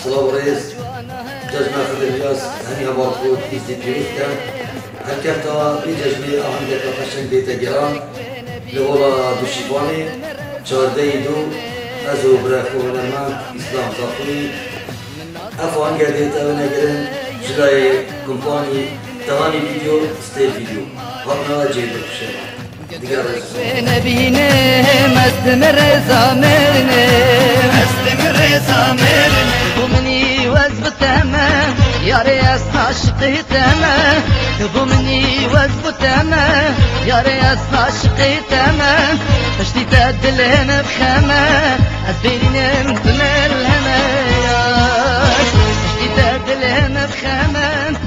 سلام رئيس جزمة خد الياس هني هباركود إزدي بيوتكم هلكم تا بجزمة أهم دكا قشنگ ديتا جرام لولا دوشيباني چارده دو ازو برخو ونمان اسلام صافوي افوان گرديتا ونگرن جلائي كمپاني تهاني فيديو ستيل فيديو هرنا جيد بكشن دیگر نبینه مستمر زامرنه مستمر زامرنه بومني وزبتما يا رياس عاشقيتما بومني وزبتما يا رياس عاشقيتما تشتي تدلين بخما أسبيرين من الهما تشتي تدلين بخما